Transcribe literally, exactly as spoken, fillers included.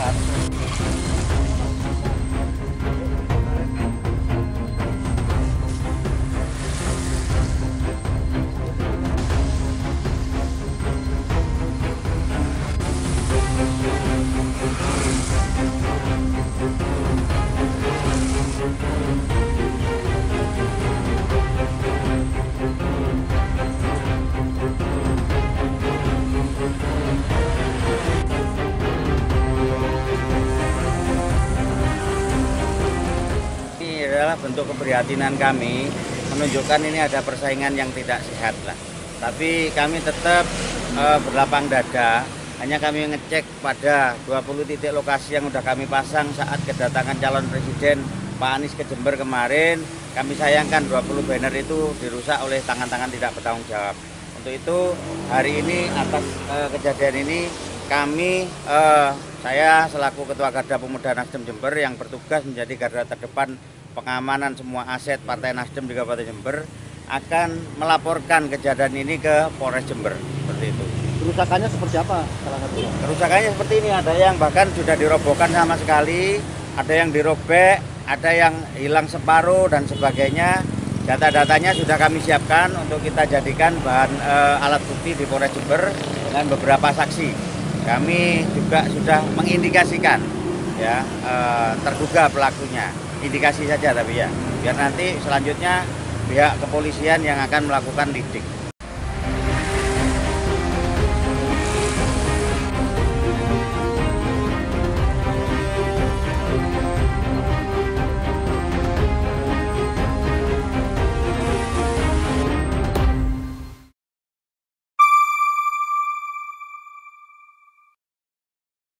sehat. Ini adalah bentuk keprihatinan kami, menunjukkan ini ada persaingan yang tidak sehat lah. Tapi kami tetap uh, berlapang dada, hanya kami ngecek pada dua puluh titik lokasi yang sudah kami pasang saat kedatangan calon presiden Pak Anies ke Jember kemarin. Kami sayangkan dua puluh banner itu dirusak oleh tangan-tangan tidak bertanggung jawab. Untuk itu hari ini atas uh, kejadian ini kami, uh, saya selaku Ketua Garda Pemuda Nasdem Jember yang bertugas menjadi garda terdepan pengamanan semua aset Partai Nasdem di Kabupaten Jember, akan melaporkan kejadian ini ke Polres Jember, seperti itu. Kerusakannya seperti apa salah satunya? Kerusakannya seperti ini, ada yang bahkan sudah dirobohkan sama sekali, ada yang dirobek, ada yang hilang separuh dan sebagainya. Data-datanya sudah kami siapkan untuk kita jadikan bahan e, alat bukti di Polres Jember dengan beberapa saksi. Kami juga sudah mengindikasikan ya e, terduga pelakunya, indikasi saja tapi ya, biar nanti selanjutnya pihak kepolisian yang akan melakukan lidik.